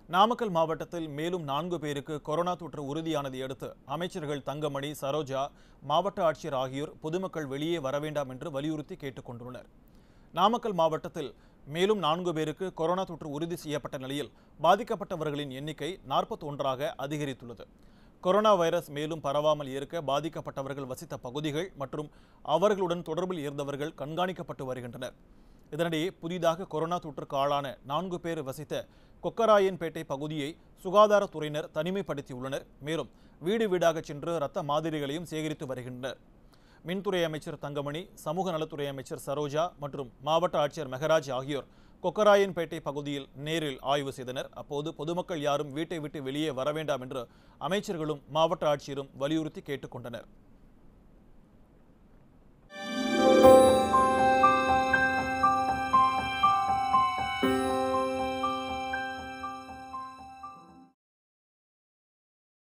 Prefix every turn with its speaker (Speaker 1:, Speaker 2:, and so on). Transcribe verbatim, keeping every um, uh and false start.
Speaker 1: நாமக்கல் மாவட்டத்தில் மேலும் நான்கு பேருக்கு கொரோனா தொற்று உறுதியானதை அடுத்து அமைச்சர்கள் தங்கமணி, சரோஜா, மாவட்ட ஆட்சியர் ஆகியோர் பொதுமக்கள் வெளியே வர வேண்டாம் என்று வலியுறுத்தி கேட்டுக் கொண்டுள்ளனர். நாமக்கல் மாவட்டத்தில் மேலும் நான்கு பேருக்கு கொரோனா தொற்று உறுதி செய்யப்பட்ட நிலையில் பாதிக்கப்பட்டவர்களின் எண்ணிக்கை நாற்பத்தி ஒன்றாக அதிகரித்துள்ளது. கொரோனா வைரஸ் மேலும் பரவாமல் இருக்க பாதிக்கப்பட்டவர்கள் வசித்த பகுதிகள் மற்றும் அவர்களுடன் தொடர்பில் இருந்தவர்கள் கண்காணிக்கப்பட்டு வருகின்றனர். இதனிடையே புதிதாக கொரோனா தொற்றுக்கு ஆளான நான்கு பேர் வசித்த கொக்கராயன்பேட்டை பகுதியை சுகாதாரத்துறையினர் தனிமைப்படுத்தியுள்ளனர். மேலும் வீடு வீடாக சென்று இரத்த மாதிரிகளையும் சேகரித்து வருகின்றனர். மின்துறை அமைச்சர் தங்கமணி, சமூக நலத்துறை அமைச்சர் சரோஜா மற்றும் மாவட்ட ஆட்சியர் மெகராஜ் ஆகியோர் கொக்கராயன்பேட்டை பகுதியில் நேரில் ஆய்வு செய்தனர். அப்போது பொதுமக்கள் யாரும் வீட்டை விட்டு வெளியே வர வேண்டாம் என்று அமைச்சர்களும் மாவட்ட ஆட்சியரும் வலியுறுத்தி கேட்டுக்கொண்டனர்.